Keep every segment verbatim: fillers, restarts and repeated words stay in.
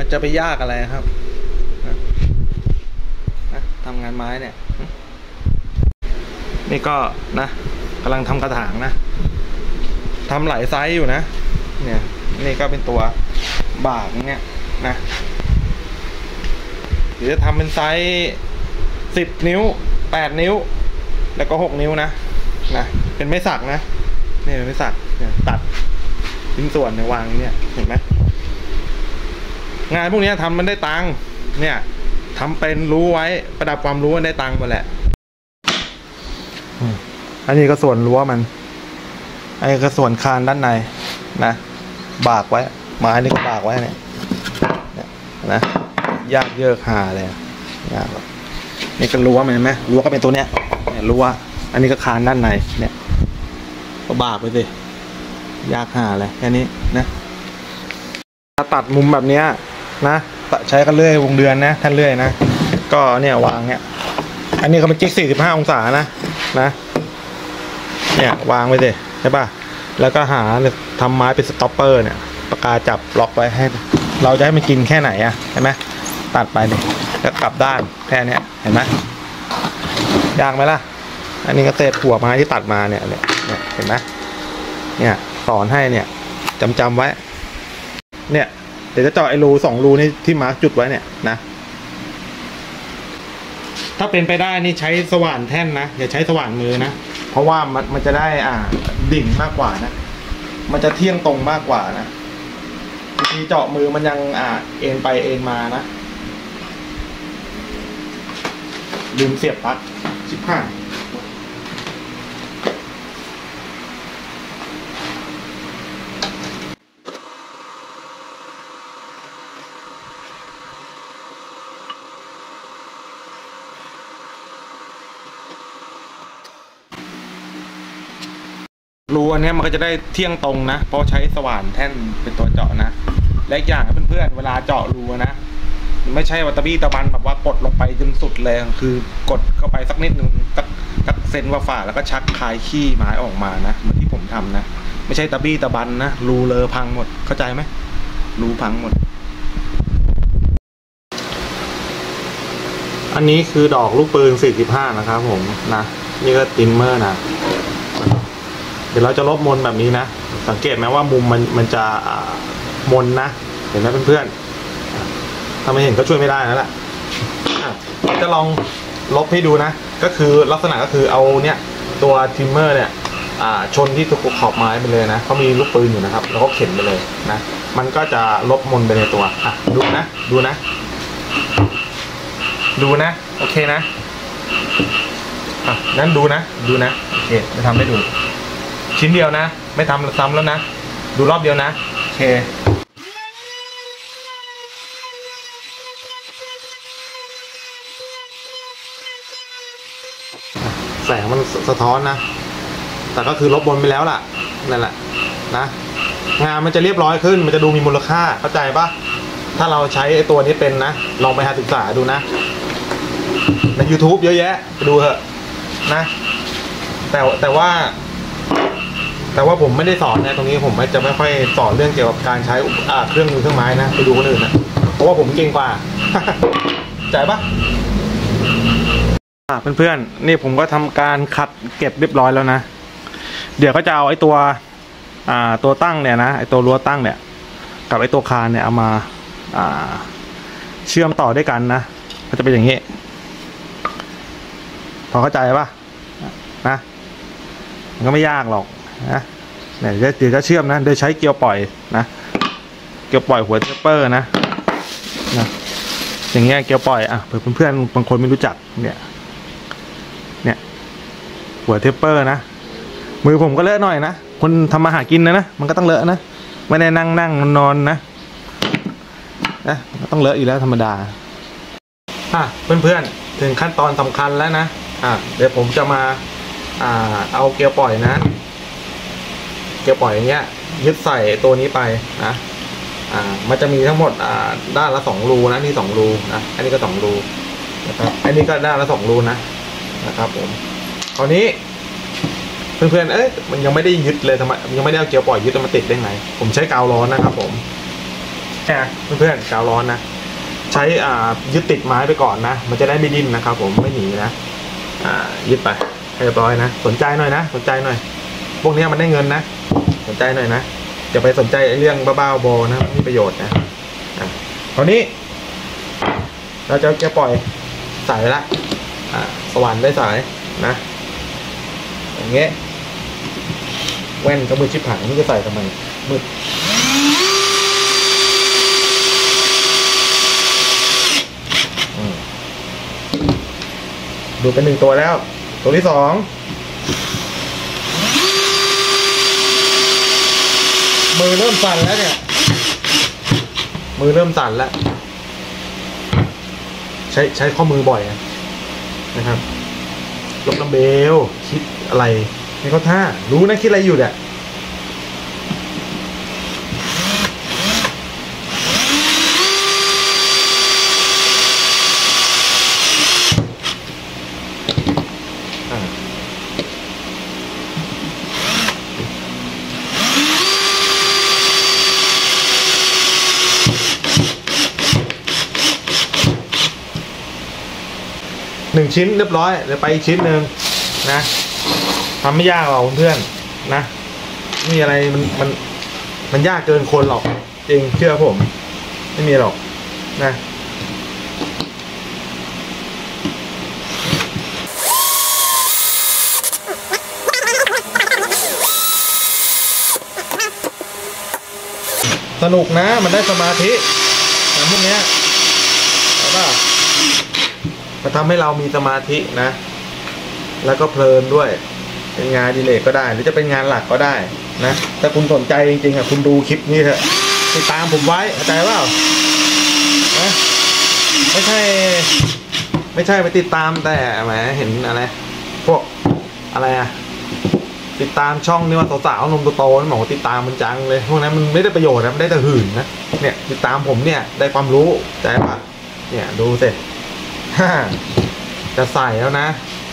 มันจะไปยากอะไรครับนะทำงานไม้เนี่ยนี่ก็นะกำลังทำกระถางนะทำหลายไซส์อยู่นะเนี่ยนี่ก็เป็นตัวบากเนี่ยนะหรือจะทำเป็นไซส์สิบนิ้วแปดนิ้วแล้วก็หกนิ้วนะนะเป็นไม้สักนะนี่เป็นไม้สักเนี่ยตัดชิ้นส่วนในวางเนี่ยเห็นไหมงานพวกนี้ทำมันได้ตังค์เนี่ยทำเป็นรู้ไว้ประดับความรู้มันได้ตังค์หมดแหละอันนี้ก็ส่วนรั้วมันอันนี้ก็ส่วนคานด้านในนะบากไว้ไม้นี่ก็บากไว้เนี่ยนะยากเยอะหาเลยยากนี่ก็รั้วมันเห็นไหมรั้วก็เป็นตัวเนี้ยเนี่ยรั้วอันนี้ก็คานด้านในเนี่ยก็บากไปสิยากหาเลยแค่นี้นะถ้าตัดมุมแบบเนี้ยนะใช้กันเลื่อยวงเดือนนะท่านเลื่อยนะก็เนี่ยวางเนี่ยอันนี้เขาเป็นจิ๊กสี่สิบห้าองศานะนะเนี่ยวางไว้สิใช่ป่ะแล้วก็หาทำไม้เป็นสต็อปเปอร์เนี่ยปากกาจับล็อกไว้ให้เราจะให้มันกินแค่ไหนอะเห็นไหมตัดไปเนี่ยแล้วกลับด้านแค่นี้เห็นไหมยากไหมล่ะอันนี้ก็เศษหัวไม้ที่ตัดมาเนี่ยเนี่ยเห็นไหมเนี่ยสอนให้เนี่ยจำจำไว้เนี่ยเดี๋ยวจะเจาะไอ้รูสองรูนี่ที่มาร์กจุดไว้เนี่ยนะถ้าเป็นไปได้นี่ใช้สว่านแท่นนะอย่าใช้สว่านมือนะเพราะว่ามันมันจะได้อ่าดิ่งมากกว่านะมันจะเที่ยงตรงมากกว่านะทีเจาะมือมันยังอ่าเอ็นไปเอ็นมานะลืมเสียบปลั๊กชิบหายรูอันนี้มันก็จะได้เที่ยงตรงนะเพราะใช้สว่านแท่นเป็นตัวเจาะนะและอย่างเพื่อนๆเวลาเจาะรูนะไม่ใช่วัตบี้ตะบันแบบว่ากดลงไปจนสุดเลยคือกดเข้าไปสักนิดนึงสักสักเซนว่าฝ่าแล้วก็ชักคลายขี้ไม้ออกมานะเหมือนที่ผมทำนะไม่ใช่ตะบี้ตะบันนะรูเลอพังหมดเข้าใจไหมรูพังหมดอันนี้คือดอกลูกปืนสี่สิบห้านะครับผมนะนี่ก็ติมเมอร์นะเดี๋ยวเราจะลบมนแบบนี้นะสังเกตไหมว่ามุมมันมันจะมนนะเห็นไหมเพื่อนๆถ้าไม่เห็นก็ช่วยไม่ได้แล้วแหละจะลองลบให้ดูนะก็คือลักษณะก็คือเอาเนี่ยตัวทิมเมอร์เนี่ยชนที่ตัวขอบไม้ไปเลยนะเขามีลูกปืนอยู่นะครับแล้วก็เข็นไปเลยนะมันก็จะลบมนไปในตัวอ่ะดูนะดูนะดูนะโอเคนะอ่ะนั้นดูนะดูนะโอเคจะทำให้ดูชิ้นเดียวนะไม่ทำซ้ำแล้วนะดูรอบเดียวนะโอเคแสงมันสะท้อนนะแต่ก็คือลบบนไปแล้วล่ะนั่นแหละนะงานมันจะเรียบร้อยขึ้นมันจะดูมีมูลค่าเข้าใจปะถ้าเราใช้ไอ้ตัวนี้เป็นนะลองไปหาศึกษาดูนะใน ยูทูบ เยอะแยะไปดูเถอะนะแต่แต่ว่าแต่ว่าผมไม่ได้สอนนะตรงนี้ผมจะไม่ค่อยสอนเรื่องเกี่ยวกับการใช้เครื่องมือเครื่องไม้นะไปดูคนอื่นนะเพราะว่าผมเก่งกว่าใจปะเพื่อนๆนี่ผมก็ทำการขัดเก็บเรียบร้อยแล้วนะเดี๋ยวก็จะเอาไอ้ตัวอ่าตัวตั้งเนี่ยนะไอ้ตัวรั้วตั้งเนี่ยกับไอ้ตัวคานเนี่ยเอามาอ่าเชื่อมต่อด้วยกันนะก็จะเป็นอย่างนี้พอเข้าใจปะนะมันก็ไม่ยากหรอกนะเดี๋ยวเดี๋ยวจะเชื่อมนะโดยใช้เกลียวปล่อยนะเกลียวปล่อยหัวเทปเปอร์นะนะอย่างเงี้ยเกลียวปล่อยอ่ะเพื่อนเพื่อนบางคนไม่รู้จักเนี่ยเนี่ยหัวเทปเปอร์นะมือผมก็เลอะหน่อยนะคนทำมาหากินนะนะมันก็ต้องเลอะนะไม่ได้นั่งนั่งนอนนะนะก็ต้องเลอะอยู่แล้วธรรมดาอ่ะเพื่อนเพื่อนถึงขั้นตอนสำคัญแล้วนะอ่ะเดี๋ยวผมจะมาอ่าเอาเกลียวปล่อยนะเกลียวปล่อยอย่างเงี้ยยึดใส่ตัวนี้ไปนะอ่ามันจะมีทั้งหมดอ่าด้านละสองรูนะนี่สองรูนะอันนี้ก็สองรูนะครับอันนี้ก็ด้านละสองรูนะนะครับผมคราวนี้เพื่อนๆเอ้ยมันยังไม่ได้ยึดเลยทำไมยังไม่ได้เอาเกลียวปล่อยยึดมาติดได้ไงผมใช้กาวร้อนนะครับผมแค่เพื่อนๆกาวร้อนนะใช้อ่ายึดติดไม้ไปก่อนนะมันจะได้ไม่ดิ้นนะครับผมไม่หนีนะอ่ายึดไปให้เรียบร้อยนะสนใจหน่อยนะสนใจหน่อยพวกนี้มันได้เงินนะสนใจหน่อยนะอย่าไปสนใจไอ้เรื่องบ้าๆบอนะไม่มีประโยชน์นะอ่ะคราวนี้เราจะจะปล่อยสายละอ่าสว่านได้สายนะอย่างเงี้ยแว่นก็มือชิบหายนี่จะใส่ทำไมมืดดูเป็นหนึ่งตัวแล้วตัวที่สองมือเริ่มสั่นแล้วเนี่ยมือเริ่มสั่นแล้วใช้ใช้ข้อมือบ่อยนะครับยกดัมเบลคิดอะไรไม่เข้าท่ารู้นะคิดอะไรอยู่เนี่ยหนึ่งชิ้นเรียบร้อยเดี๋ยวไปอีกชิ้นหนึ่งนะทำไม่ยากหรอกเพื่อนนะไม่มีอะไรมันมันมันยากเกินคนหรอกจริงเชื่อผมไม่มีหรอกนะสนุกนะมันได้สมาธิแต่พวกเนี้ยใช่ป่ะมันทำให้เรามีสมาธินะแล้วก็เพลินด้วยเป็นงานอดิเรกก็ได้หรือจะเป็นงานหลักก็ได้นะถ้าคุณสนใจจริงๆอ่ะคุณดูคลิปนี้เถอะติดตามผมไว้เข้าใจเปล่านะไม่ใช่ไม่ใช่ไปติดตามแต่แหมเห็นอะไรพวกอะไรอ่ะติดตามช่องนี่ว่าสาวๆนมโตๆนั่นหมอติดตามมันจังเลยพวกนั้นมันไม่ได้ประโยชน์นะมันได้แต่หื่นนะเนี่ยติดตามผมเนี่ยได้ความรู้ใจป่ะเนี่ยดูสิจะใส่แล้วนะ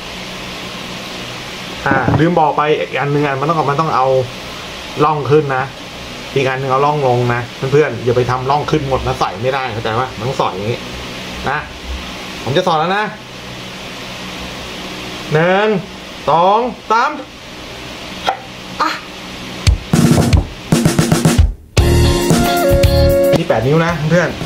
อ่าลืมบอกไปอีกอันหนึ่งอันมันต้องมันต้องเอาล่องขึ้นนะอีกอันหนึ่งเอาล่องลงนะเพื่อนๆอย่าไปทำล่องขึ้นหมดนะใส่ไม่ได้เข้าใจป่ะมันต้องสอดอย่างนี้นะผมจะสอนแล้วนะหนึ่งสองสามอ่ะนี่แปดนิ้วนะเพื่อน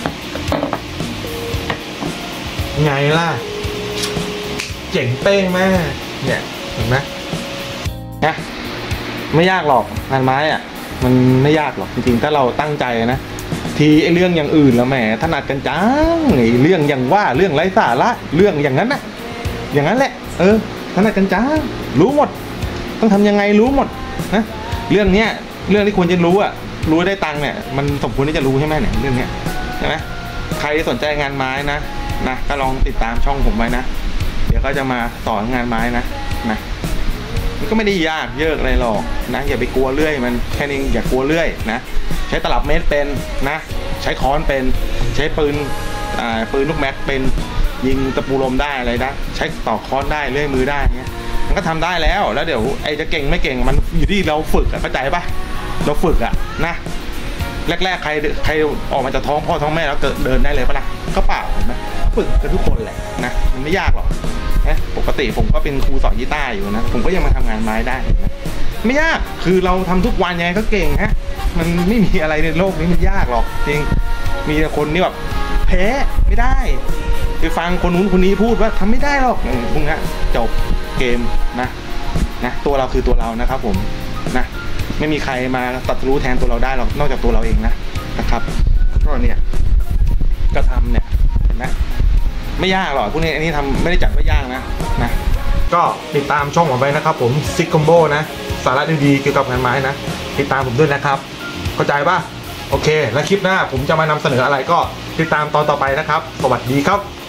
ไงล่ะเจ๋งเป้งมากเนี่ยเห็นไหมนะไม่ยากหรอกงานไม้อ่ะมันไม่ยากหรอกจริงๆถ้าเราตั้งใจนะทีไอ้เรื่องอย่างอื่นแล้วแหมถนัดกันจังไอ้เรื่องอย่างว่าเรื่องไร้สาระเรื่องอย่างนั้นนะอย่างนั้นแหละเออถนัดกันจังรู้หมดต้องทำยังไงรู้หมดนะเรื่องเนี้ยเรื่องที่ควรจะรู้อ่ะรู้ได้ตังค์เนี่ยมันสมควรที่จะรู้ใช่ไหมเนี่ยเรื่องเนี้ยใช่ไหมใครสนใจงานไม้นะนะก็ลองติดตามช่องผมไว้นะเดี๋ยวก็จะมาสอนงานไม้นะนะมันก็ไม่ได้ยากเยอะอะไรหรอกนะอย่าไปกลัวเลื่อยมันแค่นี้อย่ากลัวเลื่อยนะใช้ตลับเมตรเป็นนะใช้ค้อนเป็นใช้ปืนอ่าปืนลูกแม็กเป็นยิงตะปูลมได้อะไรได้ใช้ต่อค้อนได้เลื่อยมือได้เงี้ยมันก็ทำได้แล้วแล้วเดี๋ยวไอ้จะเก่งไม่เก่งมันอยู่ที่เราฝึกอะเข้าใจปะเราฝึกอะนะแรกๆใครใครออกมาจากท้องพ่อท้องแม่แล้วเกิดเดินได้เลยปะล่ะก็เปล่าเห็นไหมฝึกกันทุกคนแหละนะมันไม่ยากหรอกนะปกติผมก็เป็นครูสอนกีตาร์อยู่นะผมก็ยังมาทำงานไม้ได้นะไม่ยากคือเราทำทุกวันยังไงก็เก่งฮะมันไม่มีอะไรในโลกนี้มันยากหรอกจริงมีแต่คนที่แบบแพ้ไม่ได้ไปฟังคนนู้นคนนี้พูดว่าทำไม่ได้หรอกพวกนี้จบเกมนะนะตัวเราคือตัวเรานะครับผมนะไม่มีใครมาตัดรู้แทนตัวเราได้หรอกนอกจากตัวเราเองนะนะครับก็เนี่ยก็ทำเนี่ยเห็นไหมไม่ยากหรอกพวกนี้อันนี้ทำไม่ได้จัดว่ายากนะนะก็ติดตามช่องผมไปนะครับผมซิกคอมโบนะสาระดีๆเกี่ยวกับงานไม้นะติดตามผมด้วยนะครับเข้าใจป่ะโอเคแล้วคลิปหน้าผมจะมานำเสนออะไรก็ติดตามตอนต่อไปนะครับสวัสดีครับ